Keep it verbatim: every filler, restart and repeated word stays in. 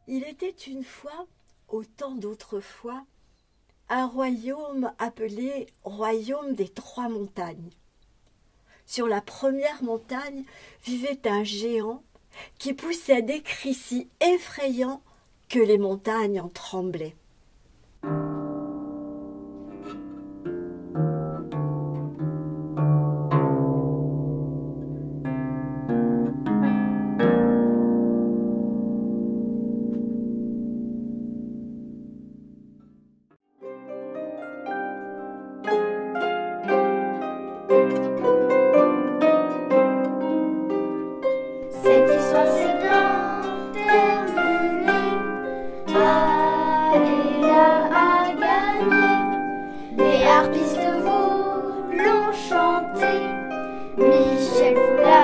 Il était une fois, au temps d'autrefois, un royaume appelé Royaume des Trois Montagnes. Sur la première montagne vivait un géant qui poussait des cris si effrayants que les montagnes en tremblaient. Cette histoire c'est bien terminé. Aëlla a gagné. Les harpistes vous l'ont chanté. Michel vous l'a